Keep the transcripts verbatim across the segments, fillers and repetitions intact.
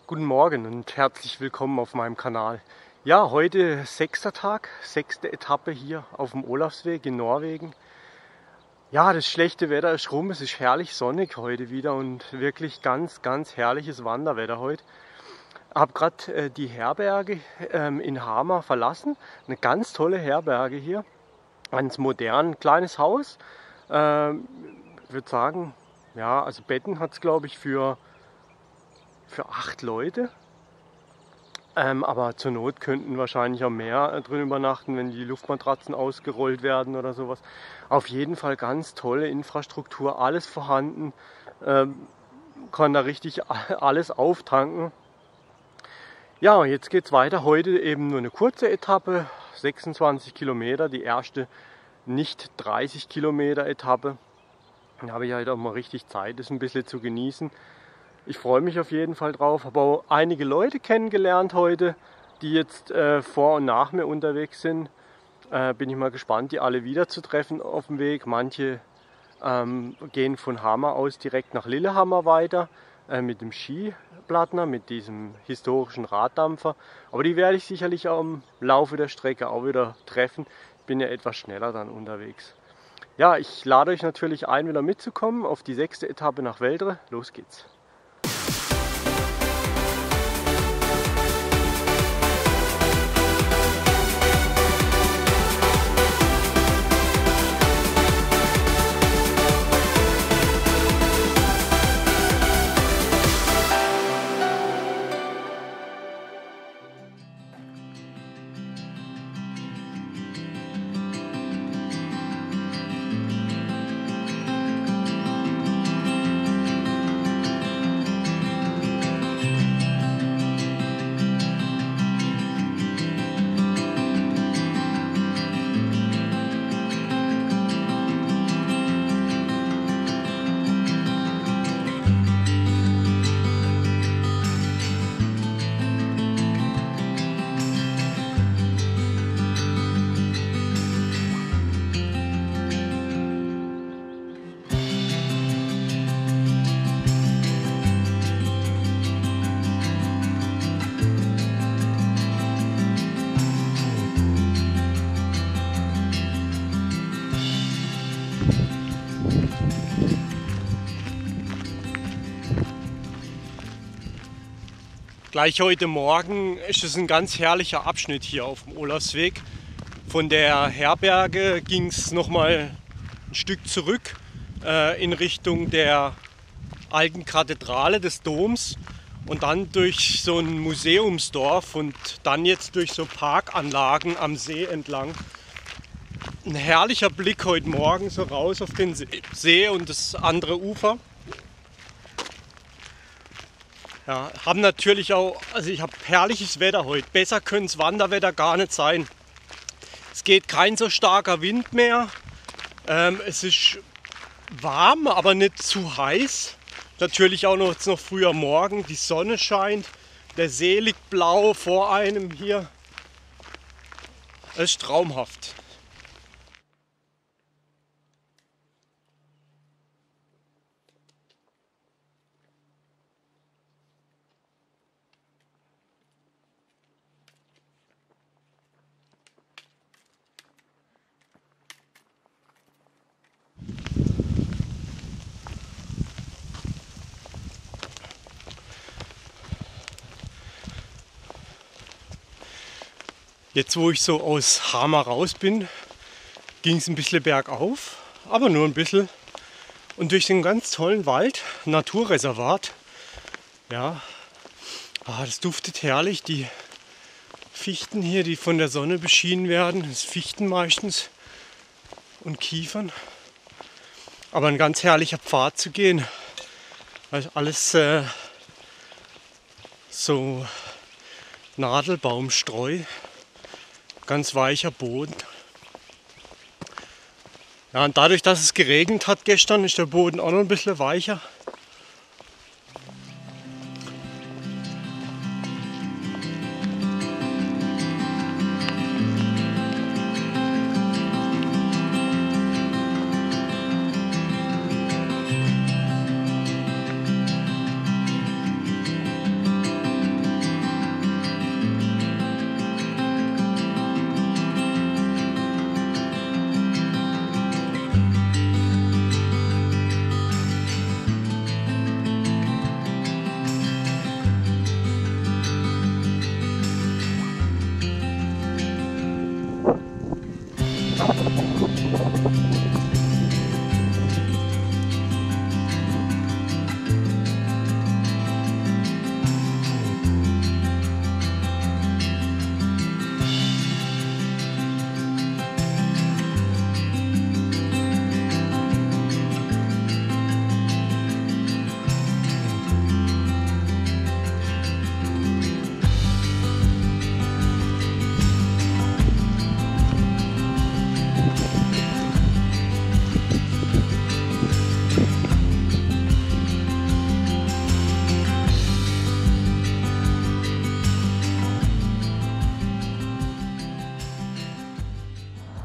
Guten Morgen und herzlich willkommen auf meinem Kanal. Ja, heute sechster Tag, sechste Etappe hier auf dem Olavsweg in Norwegen. Ja, das schlechte Wetter ist rum, es ist herrlich sonnig heute wieder und wirklich ganz, ganz herrliches Wanderwetter heute. Ich habe gerade äh, die Herberge ähm, in Hamar verlassen, eine ganz tolle Herberge hier, ganz modern, kleines Haus. Ähm, ich würde sagen, ja, also Betten hat es glaube ich für für acht Leute. Ähm, aber zur Not könnten wahrscheinlich auch mehr äh, drin übernachten, wenn die Luftmatratzen ausgerollt werden oder sowas. Auf jeden Fall ganz tolle Infrastruktur, alles vorhanden. Ähm, kann da richtig alles auftanken. Ja, jetzt geht es weiter. Heute eben nur eine kurze Etappe, sechsundzwanzig Kilometer, die erste nicht dreißig Kilometer Etappe. Da habe ich halt auch mal richtig Zeit, das ein bisschen zu genießen. Ich freue mich auf jeden Fall drauf, habe auch einige Leute kennengelernt heute, die jetzt äh, vor und nach mir unterwegs sind. Äh, bin ich mal gespannt, die alle wiederzutreffen auf dem Weg. Manche ähm, gehen von Hamar aus direkt nach Lillehammer weiter äh, mit dem Skiplattner, mit diesem historischen Raddampfer. Aber die werde ich sicherlich auch im Laufe der Strecke auch wieder treffen. Ich bin ja etwas schneller dann unterwegs. Ja, ich lade euch natürlich ein, wieder mitzukommen auf die sechste Etappe nach Veldre. Los geht's! Gleich heute Morgen ist es ein ganz herrlicher Abschnitt hier auf dem Olavsweg. Von der Herberge ging es nochmal ein Stück zurück äh, in Richtung der alten Kathedrale des Doms und dann durch so ein Museumsdorf und dann jetzt durch so Parkanlagen am See entlang. Ein herrlicher Blick heute Morgen so raus auf den See und das andere Ufer. Ja, haben natürlich auch, also ich habe herrliches Wetter heute. Besser könnte das Wanderwetter gar nicht sein. Es geht kein so starker Wind mehr. Ähm, es ist warm, aber nicht zu heiß. Natürlich auch noch, jetzt noch früher Morgen. Die Sonne scheint. Der See liegt blau vor einem hier. Es ist traumhaft. Jetzt, wo ich so aus Hamar raus bin, ging es ein bisschen bergauf, aber nur ein bisschen. Und durch den ganz tollen Wald, Naturreservat, ja, ah, das duftet herrlich. Die Fichten hier, die von der Sonne beschienen werden, das sind Fichten meistens und Kiefern. Aber ein ganz herrlicher Pfad zu gehen, weil alles äh, so Nadelbaumstreu. Ganz weicher Boden. Ja, und dadurch, dass es geregnet hat gestern, ist der Boden auch noch ein bisschen weicher.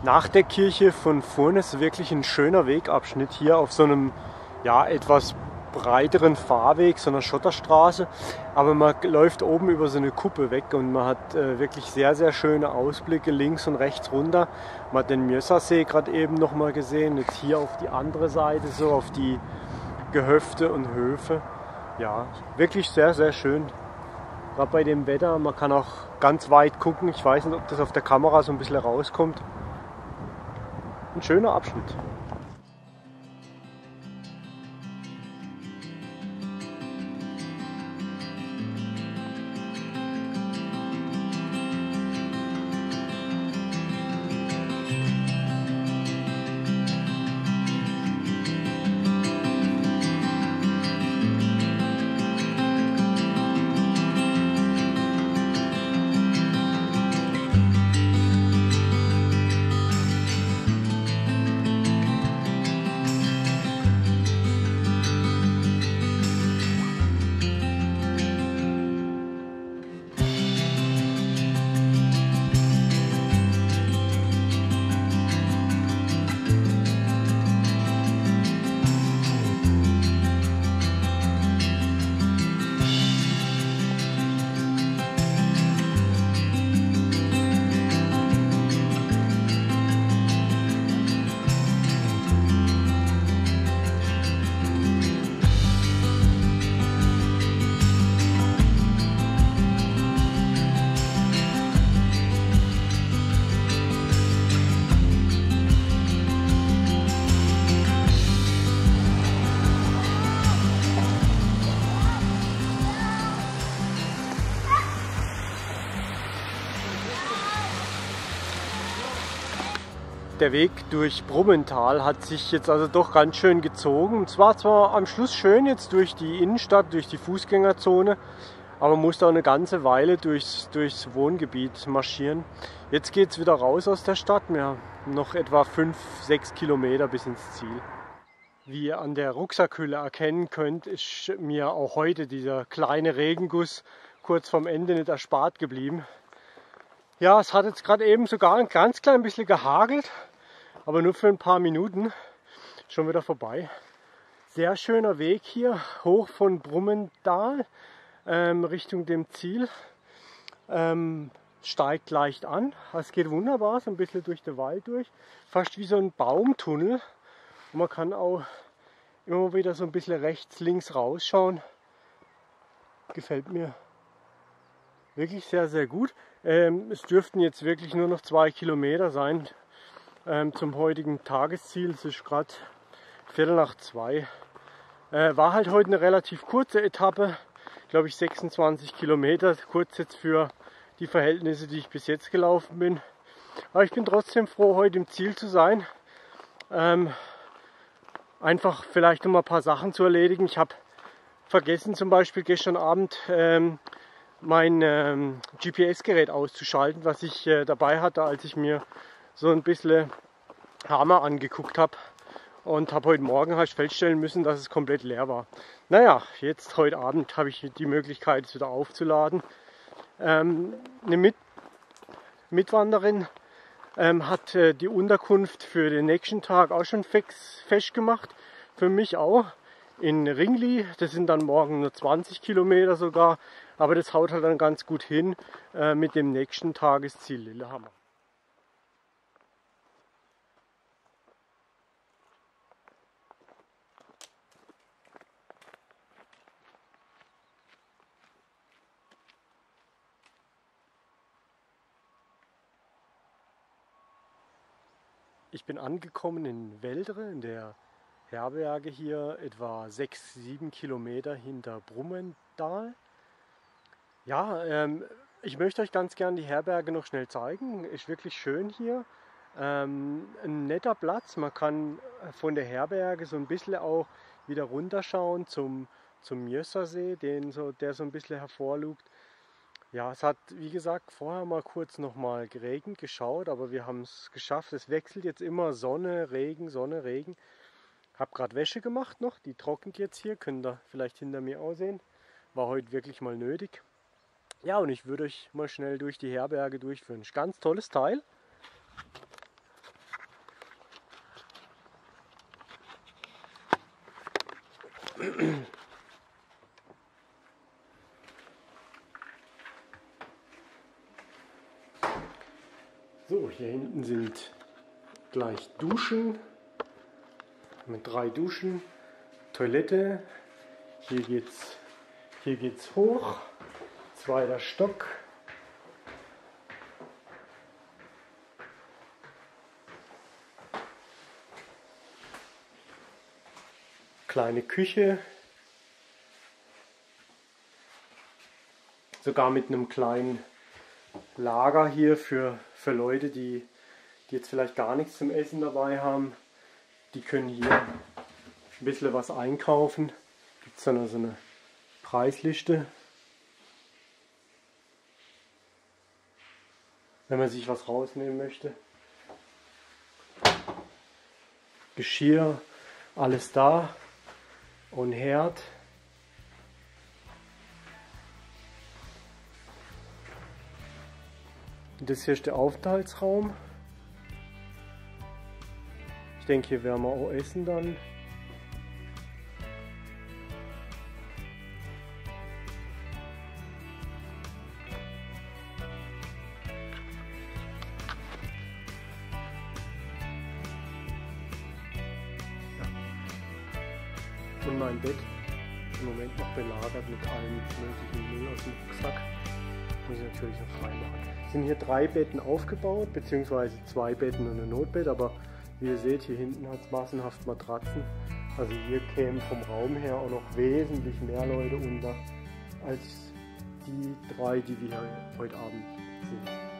nach der Kirche von vorne ist wirklich ein schöner Wegabschnitt hier auf so einem ja, etwas breiteren Fahrweg, so einer Schotterstraße. Aber man läuft oben über so eine Kuppe weg und man hat äh, wirklich sehr, sehr schöne Ausblicke links und rechts runter. Man hat den Mjössasee gerade eben noch mal gesehen, jetzt hier auf die andere Seite, so auf die Gehöfte und Höfe. Ja, wirklich sehr, sehr schön. Gerade bei dem Wetter, man kann auch ganz weit gucken. Ich weiß nicht, ob das auf der Kamera so ein bisschen rauskommt. Ein schöner Abschnitt. Der Weg durch Brummental hat sich jetzt also doch ganz schön gezogen. Es war zwar am Schluss schön jetzt durch die Innenstadt, durch die Fußgängerzone, aber man musste auch eine ganze Weile durchs, durchs Wohngebiet marschieren. Jetzt geht es wieder raus aus der Stadt. Wir haben noch etwa fünf, sechs Kilometer bis ins Ziel. Wie ihr an der Rucksackhülle erkennen könnt, ist mir auch heute dieser kleine Regenguss kurz vorm Ende nicht erspart geblieben. Ja, es hat jetzt gerade eben sogar ein ganz klein bisschen gehagelt, aber nur für ein paar Minuten. Schon wieder vorbei. Sehr schöner Weg hier, hoch von Brummental ähm, Richtung dem Ziel. Ähm, steigt leicht an, es geht wunderbar, so ein bisschen durch den Wald durch. Fast wie so ein Baumtunnel. Und man kann auch immer wieder so ein bisschen rechts, links rausschauen. Gefällt mir wirklich sehr, sehr gut. Ähm, es dürften jetzt wirklich nur noch zwei Kilometer sein ähm, zum heutigen Tagesziel. Es ist gerade Viertel nach zwei. Äh, war halt heute eine relativ kurze Etappe, glaube ich sechsundzwanzig Kilometer. Kurz jetzt für die Verhältnisse, die ich bis jetzt gelaufen bin. Aber ich bin trotzdem froh, heute im Ziel zu sein. Ähm, einfach vielleicht noch mal ein paar Sachen zu erledigen. Ich habe vergessen zum Beispiel gestern Abend ähm, mein ähm, G P S-Gerät auszuschalten, was ich äh, dabei hatte, als ich mir so ein bisschen Hammer angeguckt habe. Und habe heute Morgen halt feststellen müssen, dass es komplett leer war. Naja, jetzt heute Abend habe ich die Möglichkeit, es wieder aufzuladen. Ähm, eine Mit Mitwanderin ähm, hat äh, die Unterkunft für den nächsten Tag auch schon fix, fest gemacht. Für mich auch. In Ringli, das sind dann morgen nur zwanzig Kilometer sogar, aber das haut halt dann ganz gut hin äh, mit dem nächsten Tagesziel Lillehammer. Ich bin angekommen in Weldre, in der Herberge hier, etwa sechs, sieben Kilometer hinter Brummental. Ja, ähm, ich möchte euch ganz gern die Herberge noch schnell zeigen. Ist wirklich schön hier. Ähm, ein netter Platz. Man kann von der Herberge so ein bisschen auch wieder runterschauen zum, zum Mjössasee, den so, der so ein bisschen hervorlugt. Ja, es hat, wie gesagt, vorher mal kurz noch mal geregnet, geschaut, aber wir haben es geschafft. Es wechselt jetzt immer Sonne, Regen, Sonne, Regen. Habe gerade Wäsche gemacht noch, die trocknet jetzt hier, könnt ihr vielleicht hinter mir aussehen. War heute wirklich mal nötig. Ja, und ich würde euch mal schnell durch die Herberge durchführen. Ist ein ganz tolles Teil. So, hier hinten sind gleich Duschen mit drei Duschen, Toilette. Hier geht's, hier geht's hoch, zweiter Stock. Kleine Küche, sogar mit einem kleinen Lager hier für, für Leute, die, die jetzt vielleicht gar nichts zum Essen dabei haben. Die können hier ein bisschen was einkaufen. Gibt es dann also eine Preisliste. Wenn man sich was rausnehmen möchte. Geschirr, alles da. Und Herd. Das hier ist der Aufenthaltsraum. Ich denke, hier werden wir auch essen dann. Und mein Bett, im Moment noch belagert mit allem möglichen Müll aus dem Rucksack. Muss ich natürlich noch freimachen. Es sind hier drei Betten aufgebaut, beziehungsweise zwei Betten und ein Notbett, aber wie ihr seht, hier hinten hat es massenhaft Matratzen. Also hier kämen vom Raum her auch noch wesentlich mehr Leute unter, als die drei, die wir heute Abend sehen.